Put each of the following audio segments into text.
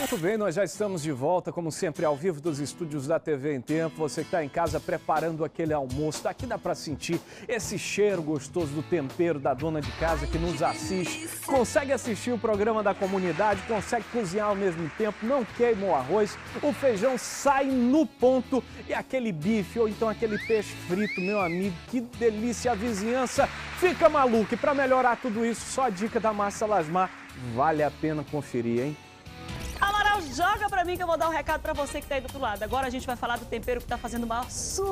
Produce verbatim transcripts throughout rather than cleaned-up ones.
Muito bem, nós já estamos de volta, como sempre, ao vivo dos estúdios da T V em Tempo. Você que está em casa preparando aquele almoço, daqui dá para sentir esse cheiro gostoso do tempero da dona de casa que nos assiste. Consegue assistir o programa da comunidade, consegue cozinhar ao mesmo tempo, não queima o arroz, o feijão sai no ponto e aquele bife ou então aquele peixe frito, meu amigo, que delícia! A vizinhança fica maluca. E para melhorar tudo isso, só a dica da Massa Lasmar, vale a pena conferir, hein? Amaral, joga pra mim que eu vou dar um recado pra você que tá aí do outro lado. Agora a gente vai falar do tempero que tá fazendo o maior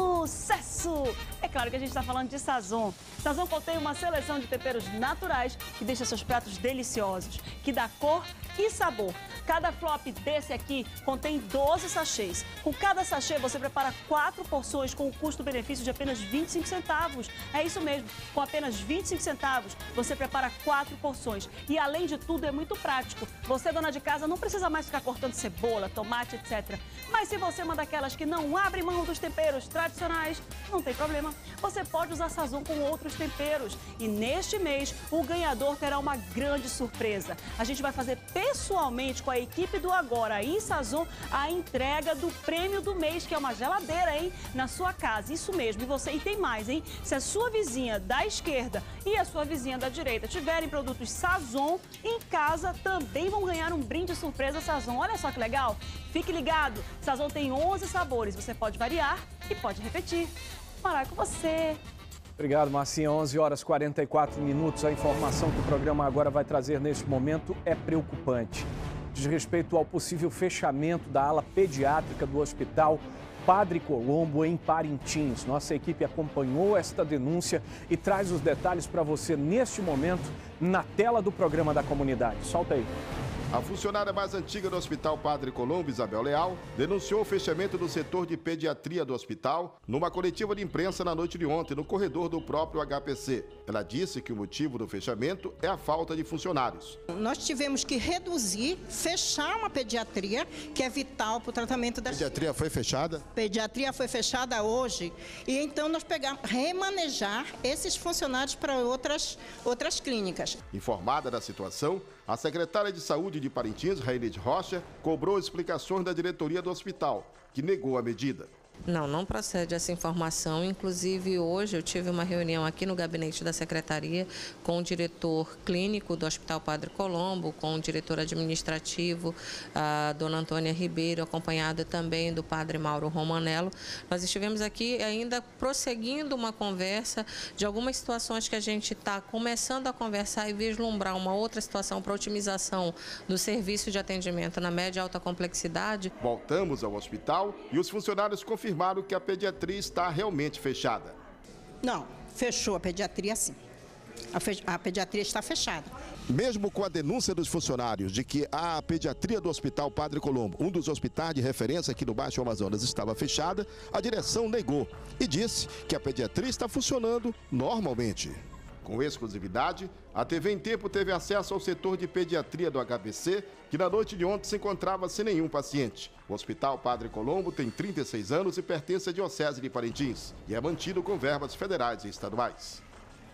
sucesso. É claro que a gente tá falando de Sazon. Sazon contém uma seleção de temperos naturais que deixa seus pratos deliciosos, que dá cor e sabor. Cada flop desse aqui contém doze sachês. Com cada sachê você prepara quatro porções com um custo-benefício de apenas vinte e cinco centavos. É isso mesmo, com apenas vinte e cinco centavos você prepara quatro porções. E além de tudo é muito prático. Você, dona de casa, não precisa mais ficar cortando cebola, tomate, etcétera. Mas se você é uma daquelas que não abre mão dos temperos tradicionais, não tem problema. Você pode usar Sazon com outros temperos. E neste mês, o ganhador terá uma grande surpresa. A gente vai fazer pessoalmente com a equipe do Agora e Sazon a entrega do prêmio do mês, que é uma geladeira, hein? Na sua casa. Isso mesmo. E você, e tem mais, hein? Se a sua vizinha da esquerda e a sua vizinha da direita tiverem produtos Sazon, em casa também vão ganhar um brinde surpresa Sazon. Olha só que legal. Fique ligado. Sazon tem onze sabores. Você pode variar e pode repetir. Morar com você. Obrigado, Marcinha. onze horas e quarenta e quatro minutos. A informação que o programa Agora vai trazer neste momento é preocupante. Diz respeito ao possível fechamento da ala pediátrica do Hospital Padre Colombo, em Parintins. Nossa equipe acompanhou esta denúncia e traz os detalhes para você neste momento na tela do programa da comunidade. Solta aí. A funcionária mais antiga do Hospital Padre Colombo, Isabel Leal, denunciou o fechamento do setor de pediatria do hospital numa coletiva de imprensa na noite de ontem, no corredor do próprio H P C. Ela disse que o motivo do fechamento é a falta de funcionários. Nós tivemos que reduzir, fechar uma pediatria que é vital para o tratamento das... Pediatria foi fechada? Pediatria foi fechada hoje e então nós pegamos, remanejar esses funcionários para outras, outras clínicas. Informada da situação, a secretária de Saúde de Parintins, Rainete Rocha, cobrou explicações da diretoria do hospital, que negou a medida. Não, não procede essa informação. Inclusive, hoje eu tive uma reunião aqui no gabinete da secretaria com o diretor clínico do Hospital Padre Colombo, com o diretor administrativo, a dona Antônia Ribeiro, acompanhada também do padre Mauro Romanello. Nós estivemos aqui ainda prosseguindo uma conversa de algumas situações que a gente está começando a conversar e vislumbrar uma outra situação para otimização do serviço de atendimento na média e alta complexidade. Voltamos ao hospital e os funcionários confirmaram afirmaram que a pediatria está realmente fechada. Não, fechou a pediatria sim. A, fe... a pediatria está fechada. Mesmo com a denúncia dos funcionários de que a pediatria do Hospital Padre Colombo, um dos hospitais de referência aqui no Baixo Amazonas, estava fechada, a direção negou e disse que a pediatria está funcionando normalmente. Com exclusividade, a T V em Tempo teve acesso ao setor de pediatria do H P C, que na noite de ontem se encontrava sem nenhum paciente. O Hospital Padre Colombo tem trinta e seis anos e pertence à Diocese de Parintins e é mantido com verbas federais e estaduais.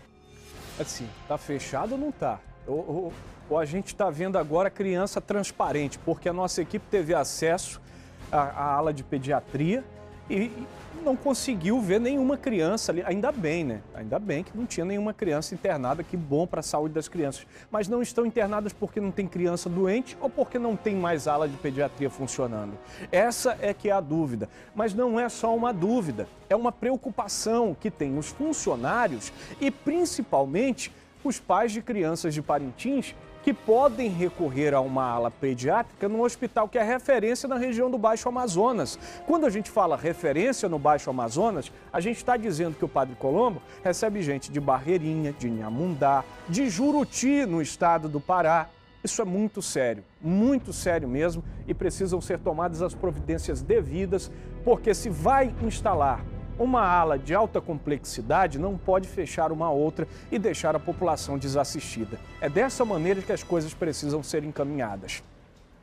Assim, tá fechado ou não tá? Ou, ou, ou a gente está vendo agora criança transparente, porque a nossa equipe teve acesso à, à ala de pediatria e não conseguiu ver nenhuma criança ali. Ainda bem, né? Ainda bem que não tinha nenhuma criança internada, que bom para a saúde das crianças. Mas não estão internadas porque não tem criança doente ou porque não tem mais ala de pediatria funcionando. Essa é que é a dúvida. Mas não é só uma dúvida, é uma preocupação que tem os funcionários e principalmente os pais de crianças de Parintins que podem recorrer a uma ala pediátrica no hospital que é referência na região do Baixo Amazonas. Quando a gente fala referência no Baixo Amazonas, a gente está dizendo que o Padre Colombo recebe gente de Barreirinha, de Inhamundá, de Juruti, no estado do Pará. Isso é muito sério, muito sério mesmo, e precisam ser tomadas as providências devidas, porque se vai instalar uma ala de alta complexidade, não pode fechar uma outra e deixar a população desassistida. É dessa maneira que as coisas precisam ser encaminhadas.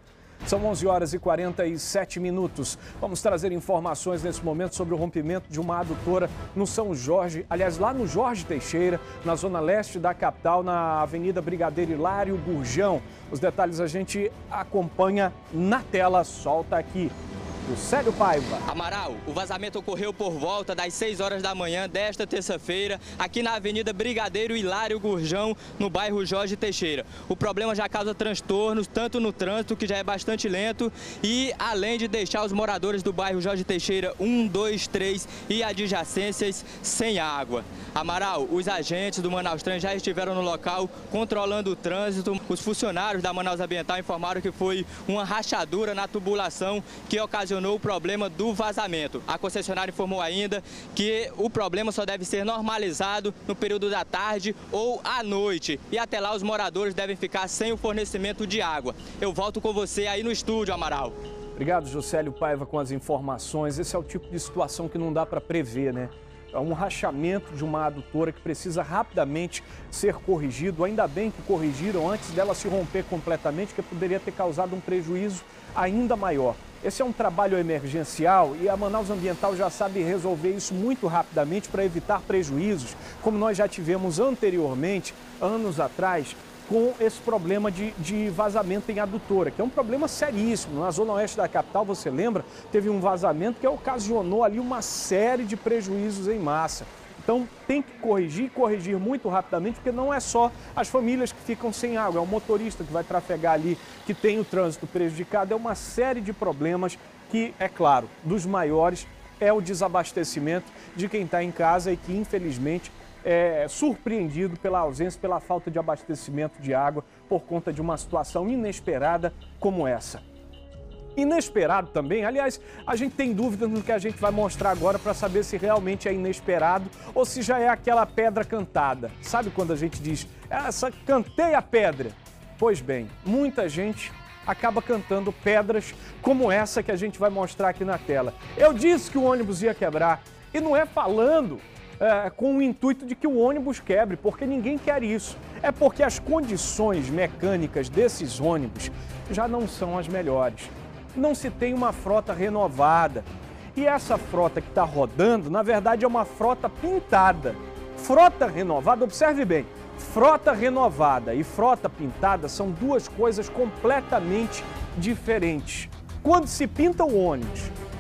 São onze horas e quarenta e sete minutos. Vamos trazer informações nesse momento sobre o rompimento de uma adutora no São Jorge, aliás, lá no Jorge Teixeira, na zona leste da capital, na Avenida Brigadeiro Hilário Gurjão. Os detalhes a gente acompanha na tela, solta aqui. Juscelio Paiva. Amaral, o vazamento ocorreu por volta das seis horas da manhã desta terça-feira, aqui na Avenida Brigadeiro Hilário Gurjão, no bairro Jorge Teixeira. O problema já causa transtornos, tanto no trânsito, que já é bastante lento, e além de deixar os moradores do bairro Jorge Teixeira um, dois, três e adjacências sem água. Amaral, os agentes do Manaus Trans já estiveram no local controlando o trânsito. Os funcionários da Manaus Ambiental informaram que foi uma rachadura na tubulação que ocasionou o problema do vazamento. A concessionária informou ainda que o problema só deve ser normalizado no período da tarde ou à noite. E até lá os moradores devem ficar sem o fornecimento de água. Eu volto com você aí no estúdio, Amaral. Obrigado, Juscelio Paiva, com as informações. Esse é o tipo de situação que não dá para prever, né? É um rachamento de uma adutora que precisa rapidamente ser corrigido. Ainda bem que corrigiram antes dela se romper completamente, que poderia ter causado um prejuízo ainda maior. Esse é um trabalho emergencial e a Manaus Ambiental já sabe resolver isso muito rapidamente para evitar prejuízos, como nós já tivemos anteriormente, anos atrás, com esse problema de, de vazamento em adutora, que é um problema seríssimo. Na zona oeste da capital, você lembra, teve um vazamento que ocasionou ali uma série de prejuízos em massa. Então tem que corrigir, corrigir muito rapidamente, porque não é só as famílias que ficam sem água, é o motorista que vai trafegar ali, que tem o trânsito prejudicado, é uma série de problemas que, é claro, dos maiores é o desabastecimento de quem está em casa e que, infelizmente, é surpreendido pela ausência, pela falta de abastecimento de água por conta de uma situação inesperada como essa. Inesperado também, aliás, a gente tem dúvidas no que a gente vai mostrar agora para saber se realmente é inesperado ou se já é aquela pedra cantada. Sabe quando a gente diz, essa cantei a pedra? Pois bem, muita gente acaba cantando pedras como essa que a gente vai mostrar aqui na tela. Eu disse que o ônibus ia quebrar e não é falando é, com o intuito de que o ônibus quebre, porque ninguém quer isso. É porque as condições mecânicas desses ônibus já não são as melhores. Não se tem uma frota renovada. E essa frota que está rodando, na verdade, é uma frota pintada. Frota renovada, observe bem, frota renovada e frota pintada são duas coisas completamente diferentes. Quando se pinta o ônibus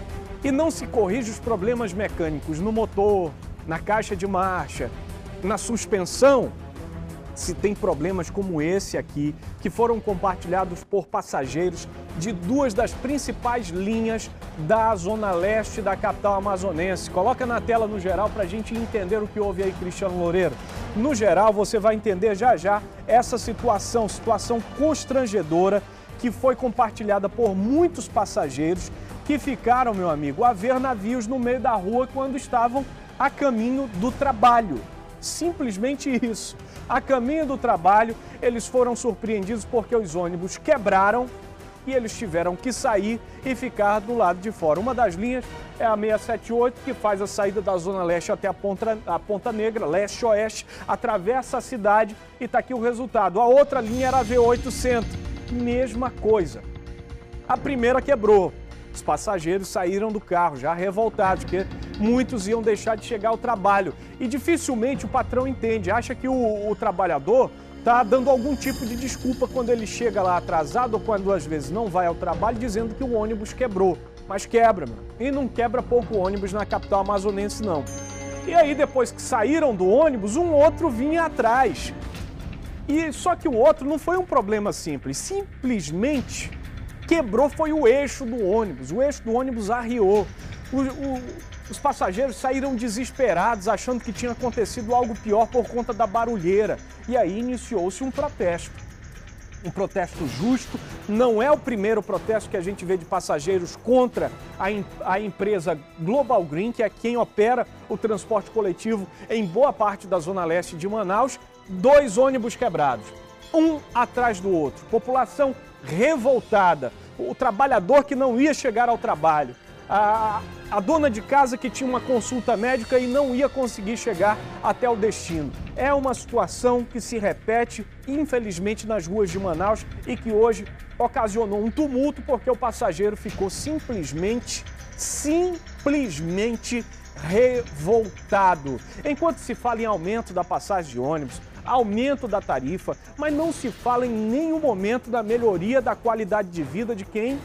e não se corrige os problemas mecânicos no motor, na caixa de marcha, na suspensão, se tem problemas como esse aqui, que foram compartilhados por passageiros de duas das principais linhas da zona leste da capital amazonense. Coloca na tela no geral para a gente entender o que houve aí, Cristiano Loureiro. No geral, você vai entender já já essa situação, situação constrangedora que foi compartilhada por muitos passageiros que ficaram, meu amigo, a ver navios no meio da rua quando estavam a caminho do trabalho. Simplesmente isso. A caminho do trabalho, eles foram surpreendidos porque os ônibus quebraram e eles tiveram que sair e ficar do lado de fora. Uma das linhas é a seiscentos e setenta e oito, que faz a saída da Zona Leste até a Ponta, a Ponta Negra, leste-oeste, atravessa a cidade e está aqui o resultado. A outra linha era a V oitocentos, mesma coisa. A primeira quebrou. Os passageiros saíram do carro já revoltados, porque muitos iam deixar de chegar ao trabalho. E dificilmente o patrão entende, acha que o, o trabalhador está dando algum tipo de desculpa quando ele chega lá atrasado ou quando às vezes não vai ao trabalho, dizendo que o ônibus quebrou. Mas quebra, meu. E não quebra pouco ônibus na capital amazonense, não. E aí, depois que saíram do ônibus, um outro vinha atrás. E só que o outro não foi um problema simples, simplesmente quebrou foi o eixo do ônibus, o eixo do ônibus arriou. O, o, os passageiros saíram desesperados, achando que tinha acontecido algo pior por conta da barulheira. E aí iniciou-se um protesto. Um protesto justo, não é o primeiro protesto que a gente vê de passageiros contra a, a empresa Global Green, que é quem opera o transporte coletivo em boa parte da zona leste de Manaus. Dois ônibus quebrados, um atrás do outro. População revoltada, o trabalhador que não ia chegar ao trabalho. a, a dona de casa que tinha uma consulta médica e não ia conseguir chegar até o destino. É uma situação que se repete, infelizmente, nas ruas de Manaus e que hoje ocasionou um tumulto porque o passageiro ficou simplesmente, simplesmente revoltado. Enquanto se fala em aumento da passagem de ônibus, aumento da tarifa, mas não se fala em nenhum momento da melhoria da qualidade de vida de quem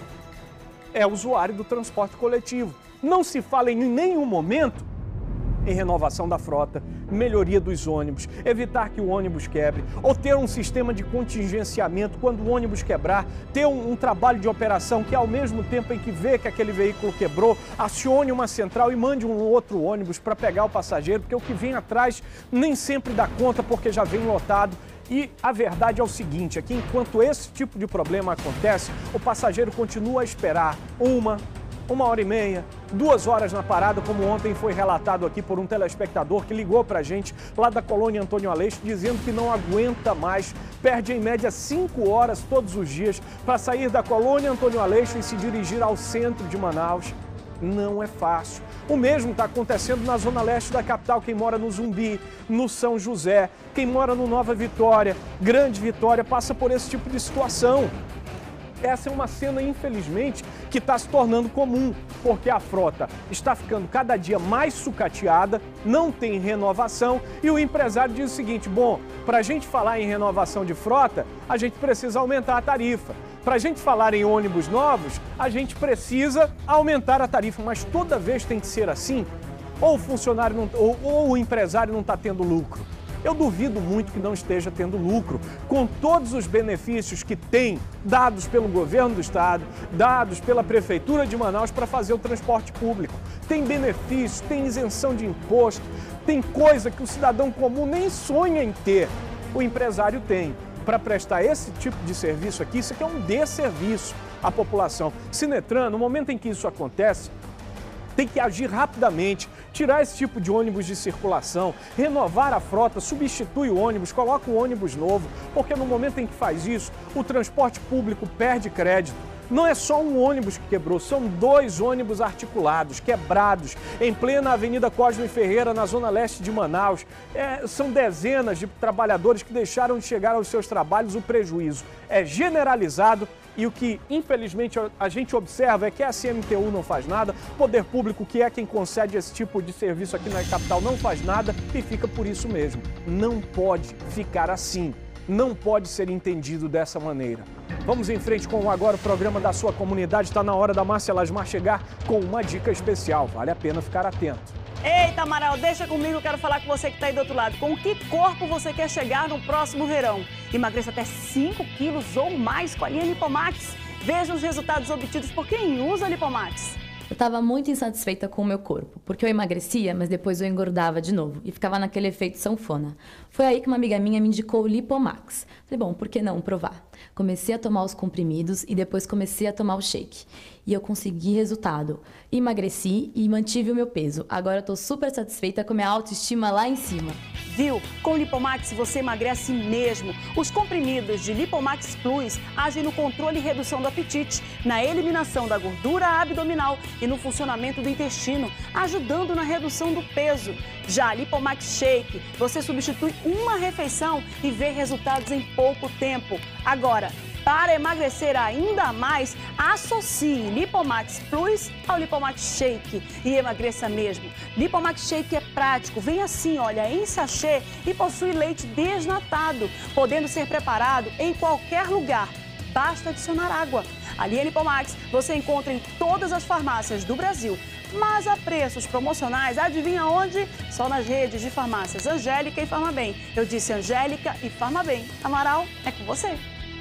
é usuário do transporte coletivo. Não se fala em nenhum momento em renovação da frota, melhoria dos ônibus, evitar que o ônibus quebre, ou ter um sistema de contingenciamento quando o ônibus quebrar, ter um, um trabalho de operação que ao mesmo tempo em que vê que aquele veículo quebrou, acione uma central e mande um outro ônibus para pegar o passageiro, porque o que vem atrás nem sempre dá conta porque já vem lotado. E a verdade é o seguinte, é que enquanto esse tipo de problema acontece, o passageiro continua a esperar uma, uma hora e meia, duas horas na parada, como ontem foi relatado aqui por um telespectador que ligou pra gente lá da colônia Antônio Aleixo, dizendo que não aguenta mais, perde em média cinco horas todos os dias para sair da colônia Antônio Aleixo e se dirigir ao centro de Manaus. Não é fácil. O mesmo está acontecendo na zona leste da capital, quem mora no Zumbi, no São José, quem mora no Nova Vitória, Grande Vitória, passa por esse tipo de situação. Essa é uma cena, infelizmente, que está se tornando comum, porque a frota está ficando cada dia mais sucateada, não tem renovação e o empresário diz o seguinte, bom, para a gente falar em renovação de frota, a gente precisa aumentar a tarifa. Para a gente falar em ônibus novos, a gente precisa aumentar a tarifa, mas toda vez tem que ser assim, ou o funcionário não, ou, ou o empresário não está tendo lucro. Eu duvido muito que não esteja tendo lucro, com todos os benefícios que tem dados pelo governo do estado, dados pela prefeitura de Manaus para fazer o transporte público. Tem benefício, tem isenção de imposto, tem coisa que o cidadão comum nem sonha em ter. O empresário tem. Para prestar esse tipo de serviço aqui, isso aqui é um desserviço à população. Sinetran, no momento em que isso acontece, tem que agir rapidamente, tirar esse tipo de ônibus de circulação, renovar a frota, substitui o ônibus, coloca um ônibus novo, porque no momento em que faz isso, o transporte público perde crédito. Não é só um ônibus que quebrou, são dois ônibus articulados, quebrados, em plena Avenida Cosme Ferreira, na zona leste de Manaus. É, são dezenas de trabalhadores que deixaram de chegar aos seus trabalhos, o prejuízo é generalizado. E o que, infelizmente, a gente observa é que a C M T U não faz nada, o poder público, que é quem concede esse tipo de serviço aqui na capital, não faz nada e fica por isso mesmo. Não pode ficar assim, não pode ser entendido dessa maneira. Vamos em frente com agora o programa da sua comunidade. Está na hora da Márcia Lasmar chegar com uma dica especial, vale a pena ficar atento. Eita, Amaral, deixa comigo, eu quero falar com você que está aí do outro lado. Com que corpo você quer chegar no próximo verão? Emagreça até cinco quilos ou mais com a linha Lipomax. Veja os resultados obtidos por quem usa a Lipomax. Eu estava muito insatisfeita com o meu corpo, porque eu emagrecia, mas depois eu engordava de novo e ficava naquele efeito sanfona. Foi aí que uma amiga minha me indicou o Lipomax. Falei, bom, por que não provar? Comecei a tomar os comprimidos e depois comecei a tomar o shake. E eu consegui resultado. Emagreci e mantive o meu peso. Agora eu tô super satisfeita com minha autoestima lá em cima. Viu? Com o Lipomax você emagrece mesmo. Os comprimidos de Lipomax Plus agem no controle e redução do apetite, na eliminação da gordura abdominal e no funcionamento do intestino, ajudando na redução do peso. Já a Lipomax Shake, você substitui uma refeição e vê resultados em pouco tempo. Agora, para emagrecer ainda mais, associe Lipomax Plus ao Lipomax Shake e emagreça mesmo. Lipomax Shake é prático, vem assim, olha, em sachê e possui leite desnatado, podendo ser preparado em qualquer lugar. Basta adicionar água. A linha Lipomax você encontra em todas as farmácias do Brasil, mas a preços promocionais, adivinha onde? Só nas redes de farmácias Angélica e Farmabem. Eu disse Angélica e Farmabem. Amaral, é com você.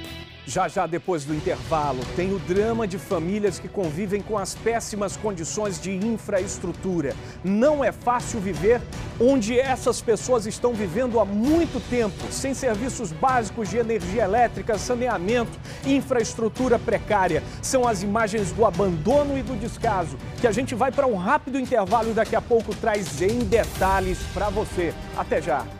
Já já depois do intervalo, tem o drama de famílias que convivem com as péssimas condições de infraestrutura. Não é fácil viver onde essas pessoas estão vivendo há muito tempo, sem serviços básicos de energia elétrica, saneamento, infraestrutura precária. São as imagens do abandono e do descaso, que a gente vai para um rápido intervalo e daqui a pouco traz em detalhes para você. Até já!